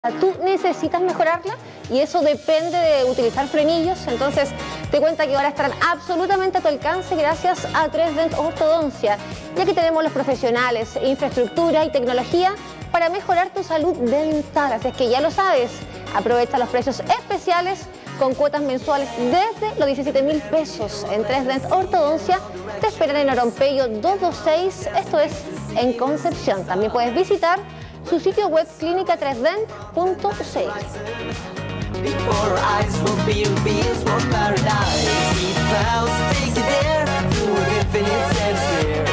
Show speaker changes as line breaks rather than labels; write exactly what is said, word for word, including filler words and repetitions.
Tú necesitas mejorarla y eso depende de utilizar frenillos, entonces te cuenta que ahora estarán absolutamente a tu alcance gracias a tres Dent Ortodoncia, ya que tenemos los profesionales, infraestructura y tecnología para mejorar tu salud dental, así es que ya lo sabes, aprovecha los precios especiales con cuotas mensuales desde los diecisiete mil pesos en tres Dent Ortodoncia. Te esperan en Orompeyo doscientos veintiséis, esto es en Concepción. También puedes visitar su sitio web clínica tres dent punto c l.